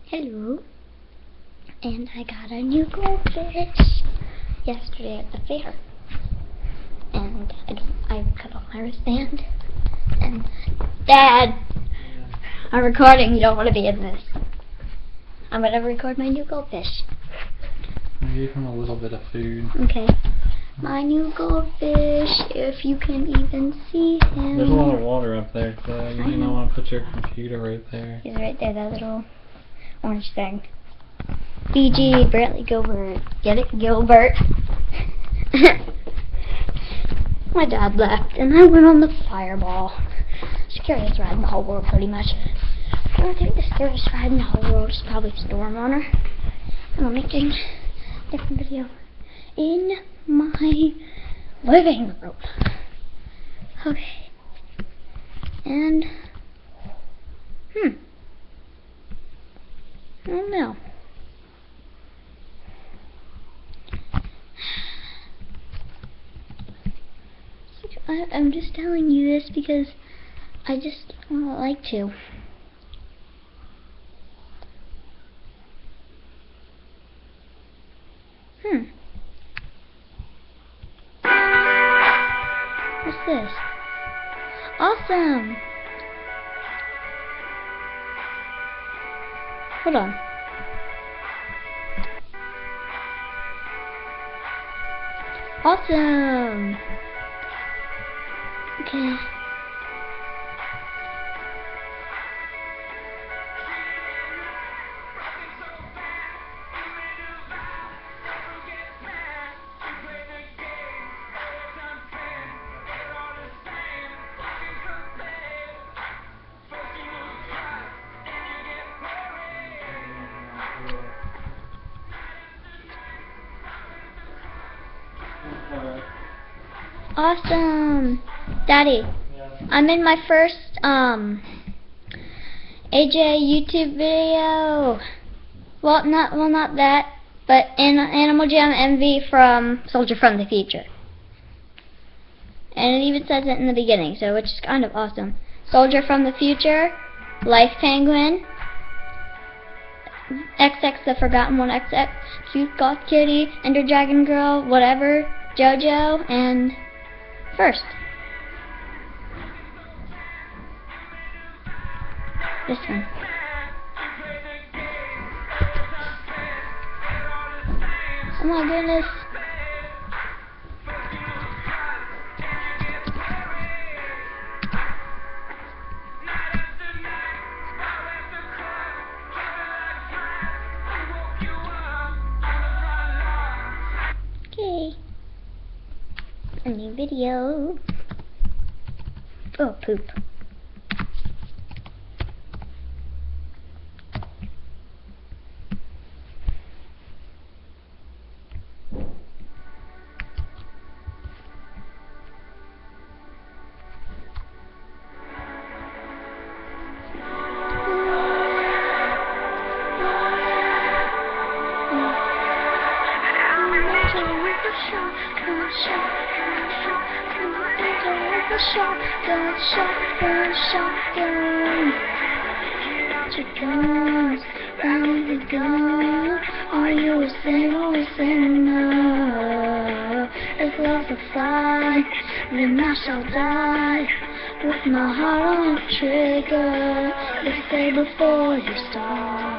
Hello, and I got a new goldfish yesterday at the fair, and I cut off my wristband, and Dad, I'm recording, you don't want to be in this. I'm going to record my new goldfish. I gave him a little bit of food. Okay, my new goldfish, if you can even see him. There's a lot of water up there, so you might not want to put your computer right there. He's right there, that little orange thing. BG, Brantley Gilbert. Get it? Gilbert. My dad left, and I went on the Fireball. Scariest ride in the whole world, pretty much. I think the scariest ride in the whole world is probably Storm Runner. And I'm making a different video in my living room. Okay. And, I don't know. I'm just telling you this because I just like to. What's this? Awesome! Hold on. Awesome! Okay. Awesome! Daddy, I'm in my first, AJ YouTube video. Well, not that, but in Animal Jam MV from Soldier from the Future. And it even says it in the beginning, so which is kind of awesome. Soldier from the Future, Life Penguin, XX the Forgotten One, XX, Cute Goth Kitty, Ender Dragon Girl, whatever, JoJo, and First. This one. Oh my goodness. Okay. A new video. Oh, poop. Shotgun. Chickens, ready to go. Are you a sinner? If love's a fight, then I shall die. With my heart on the trigger, let's say before you start.